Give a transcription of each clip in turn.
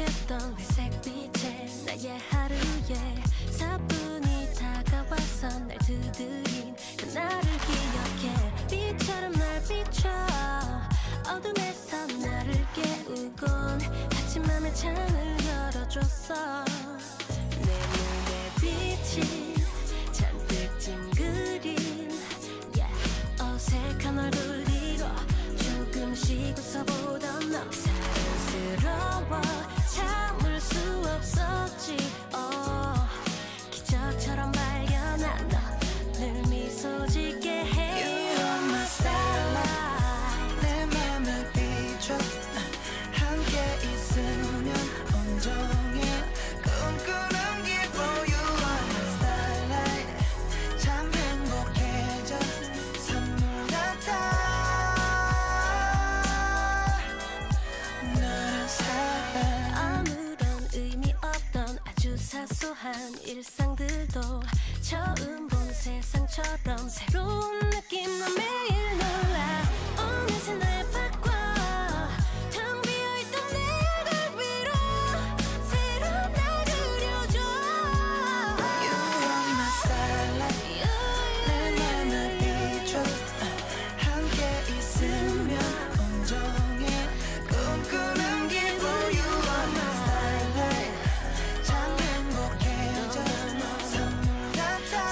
반짝였던 회색빛에 나의 하루에 사뿐히 다가와서 날 두드린 그날을 기억해. 빛처럼 날 비춰 어둠에서 나를 깨우곤 같이 맘의 창을 열어줬어. 내 눈에 빛이 잔뜩 찡그린 어색한 얼굴이고 조금씩 웃어보던 너 사랑스러워 참을 수 없었지. 기적처럼 발견한 너 늘 미소 짓게 해. You are my starlight. 내 맘을 비춰 함께 있으면 온종일 꿈꾸는 기분. You are my starlight. 참 행복해져 선물 같아. 너를 사랑해. 아무런 의미 없던 아주 사소한 일상들도 처음 본 세상처럼 새로운 느낌. 난 매일 놀라 어느새 날 바꿔 텅 비어있던 내 얼굴 위로 새로운 날 그려줘. You are my starlight. 내 맘을 비춰 함께 있으면 온종일 꿈꾸는 기분. You are my starlight. 참 행복해져 선물 같아.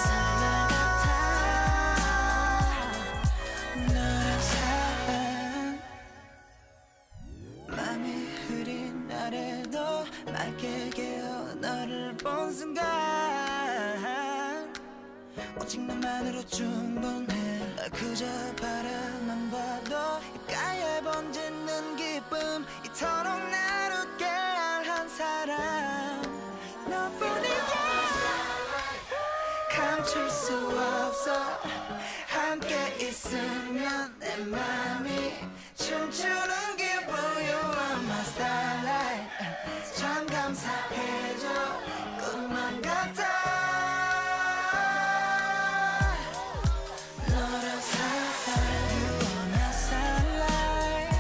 너를 사랑. 맘이 흐린 날에도 맑게 깨어 너를 본 순간 오직 너만으로 충분해. 널 그저 바라만 봐도 입가에 번지는 기쁨. 이토록 나를 웃게 한 사람 너뿐이야. 감출 수 없어. 함께 있으면 내 맘이 춤추는 기분. You are my starlight. 참 감사해져 꿈만 같아. 너를 사랑해. You are my starlight.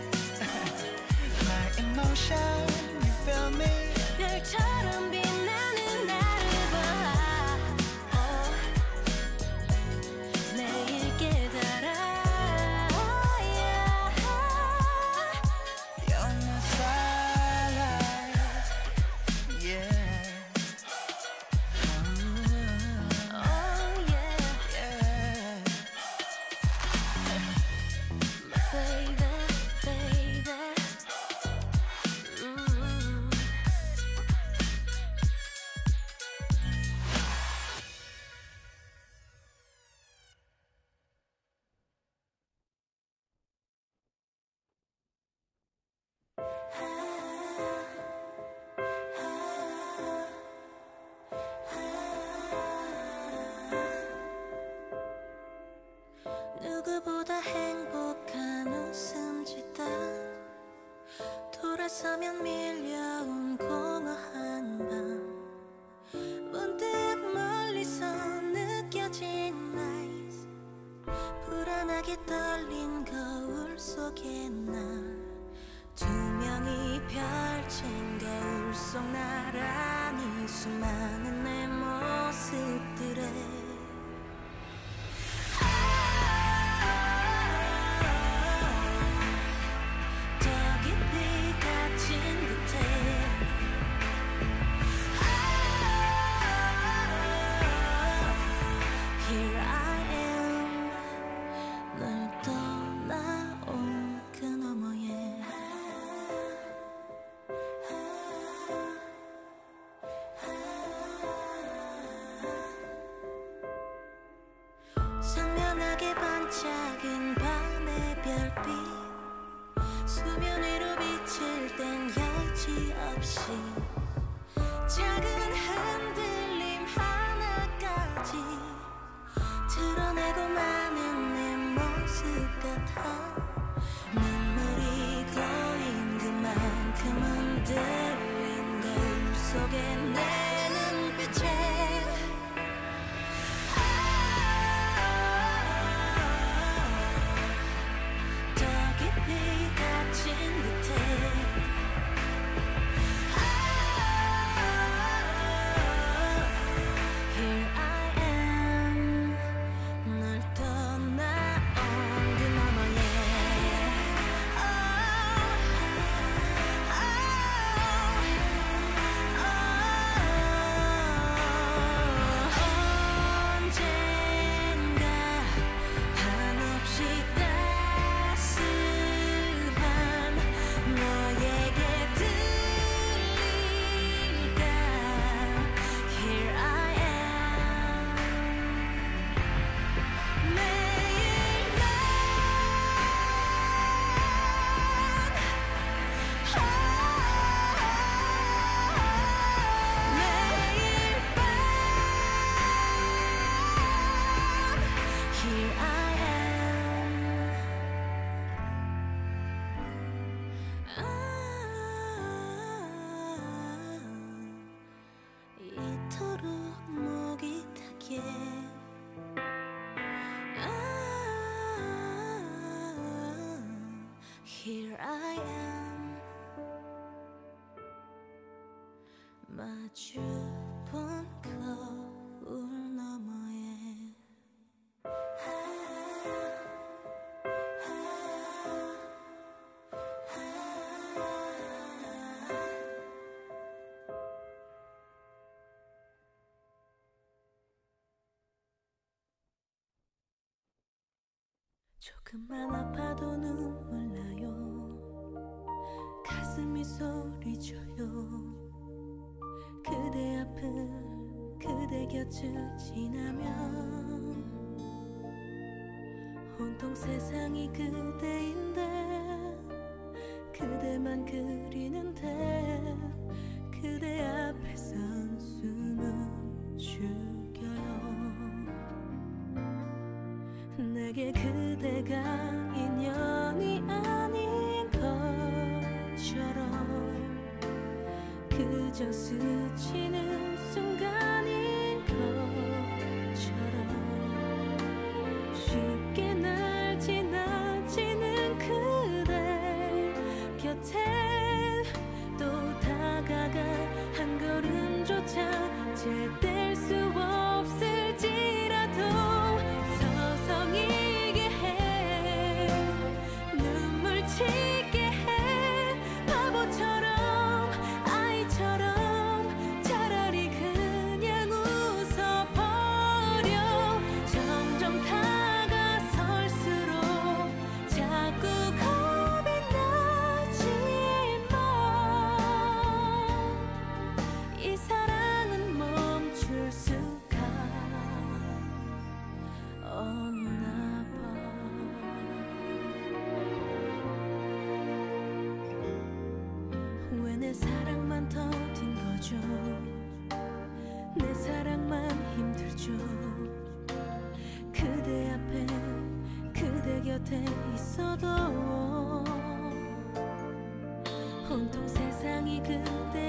My emotion, you feel me. 별처럼 빛나는 나를 봐. 매일 깨달아. You're my starlight. Yeah. Oh yeah, Yeah. baby, baby. 누구보다 행복한 웃음 짓다 돌아서면 밀려온 공허한 밤 문득 멀리서 느껴진 나이스 불안하게 떨린 거울 속에 나 투명히 펼친 거울 속 나란히 수많은 내 모습들에 더 깊이 갇힌 듯해. Here I am. 널 떠나온 그 너머에 선명하게 반짝인 밤의 별빛 수면 위로 비칠 땐 여지없이 작은 흔들림 하나까지 드러내고 마는 내 모습 같아. 눈물이 고인 그만큼 흔들린 거울 속에 내 눈빛에 더 깊이 갇힌 듯해. 이토록 목이 타게 Here I am 마주본 거울 너머에 조금만 아파도 눈물 나요 가슴이 소리쳐요 그대 앞을 그대 곁을 지나면 온통 세상이 그대인데 그대만 그리는데 그대 앞에선 숨을 죽여요 내게 그대가 인연이 아닌 것처럼 그저 스치는 순간인 것처럼 쉽게 날 지나치는 그대 곁에 또 다가가 한 걸음조차 제뗄 수 없을지라도 서성이게 해 눈물 치게 해 바보처럼 아이처럼 차라리 그냥 웃어버려 점점 다가설수록 자꾸 겁이 나지만 이 사랑은 멈출 수가 없나 봐 왜 내 사랑만 더딘 거죠 내 사랑만 힘들죠 그대 앞에 그대 곁에 있어도 온통 세상이 그대